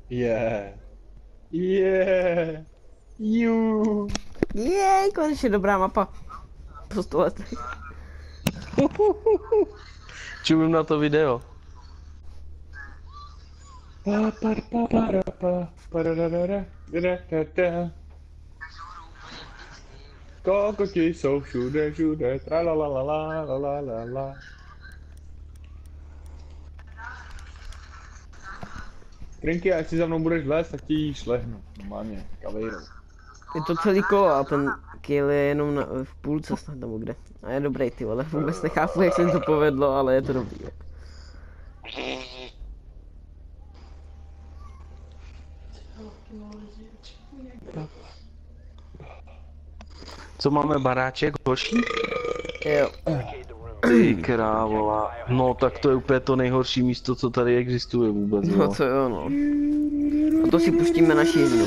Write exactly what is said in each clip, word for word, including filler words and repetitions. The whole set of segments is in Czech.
Yeah. Yeah. You. Jej, konečně dobrá mapa. Po sto letech. Čumím na to video. Pa, pa, pa, para, pa, pararara, da, da, da. Kokoti jsou všude, všude, tra la la la la la la la la. Trinky, až si za mnou budeš lézt, tak ti jí šlehnu. Normálně, kavejrou. Je to celý kolo a ten kill je jenom na, v půlce snad nebo kde. A je dobrý ty vole, vůbec nechápu jak se mi to povedlo, ale je to dobrý. Co máme, baráček, hoší? Jo. Ty krávola. No tak to je úplně to nejhorší místo, co tady existuje vůbec. No to jo no. A to si pustíme naši hymnu.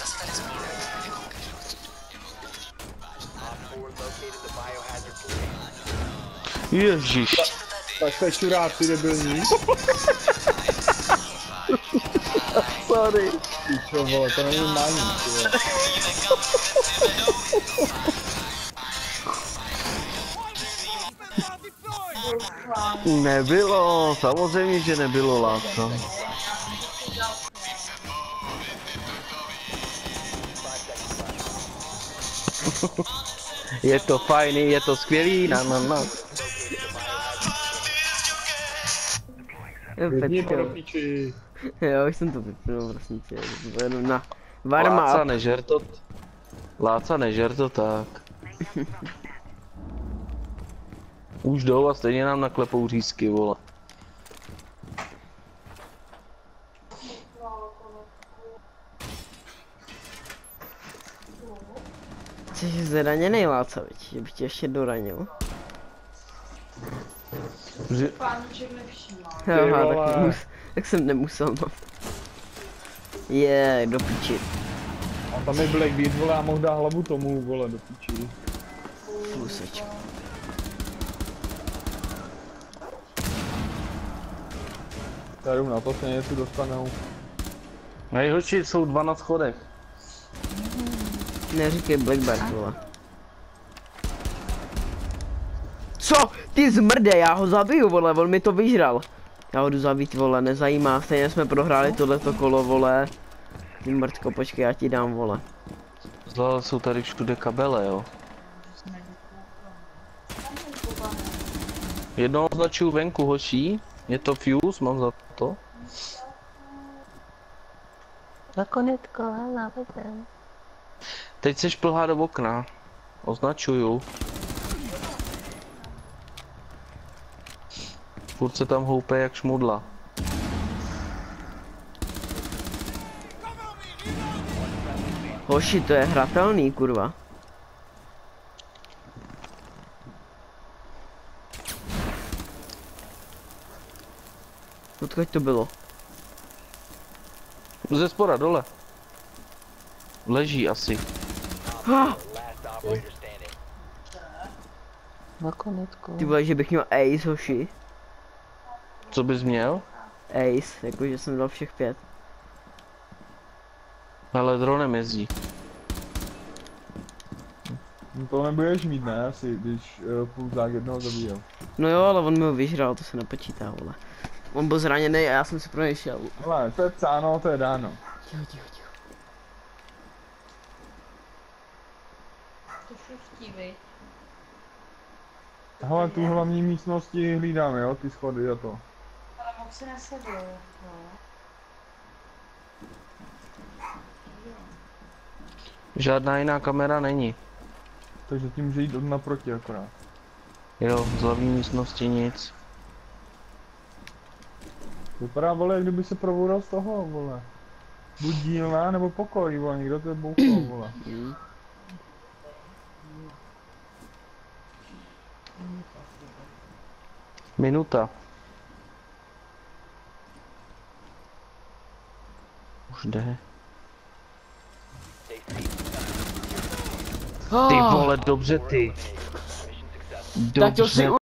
Ježiš. Tak jste čuráci debilní. Sorry. Ty čo vole, to není normální, ty vole. Nebylo, samozřejmě, že nebylo, láska. Je to fajný, je to skvělý, na na na. Jo, Jedni pečko. do píči. Jo, už jsem to vypnul, prosím tě. To jenom na varma Láca, up. nežer to. Láca, nežer to tak. Už jdou a stejně nám naklepou řízky, vole. Jsi zraněnej Láca, viď? Že bych tě ještě doranil. Že... Páníček nevšímá. Jo, aha, vole. tak, nemus, tak jsem nemusel, no. Je, yeah, do piči. A tam je Blackbeard, vole, a mohl dát hlavu tomu, vole, do píči. Flusečko. Tady na to se něco dostanou. Hej hoši, jsou dva na schodech. Neříkej Blackbird, vole. Co? Ty zmrde, já ho zabiju, vole, on mi to vyžral. Já ho jdu zabít, vole, nezajímá, stejně jsme prohráli tohleto kolo, vole. Ty mrdko, počkej, já ti dám, vole. Zle jsou tady všude kabele, jo. Jednoho označuju venku, hoší. Je to fuse, mám za to. Nakonecko, hala, pojďte. Teď se šplhá do okna. Označuju. Furt se tam houpe jak šmudla. Hoši, to je hratelný, kurva. Odkud to bylo? Ze spora dole. Leží asi. Ah, Nakonecko. ty vole, že bych měl ace, hoši. Co bys měl? Ace, jakože jsem dal všech pět. Ale dronem jezdí. No to nebudeš mít, ne, asi, když uh, půlzák jednoho zabíjel. No jo, ale on mi ho vyžral, to se nepočítá, vole. On byl zraněný a já jsem si pro něj šel. Hele, to je psáno, to je dáno. Ticho, ticho, ticho. To šustí, viď? Hele, tu hlavní místnosti hlídáme, jo, ty schody a to. Ale moc se nesedl, no. Žádná jiná kamera není. Takže tím může jít od naproti akorát. Jo, z hlavní místnosti nic. Vypadá, vole, jak kdyby se probudal z toho, vole. Buď dílna, nebo pokoj, vole, někdo to je bouchal, vole. Minuta. Už jde. Ty vole, dobře ty. Tak to si Dobře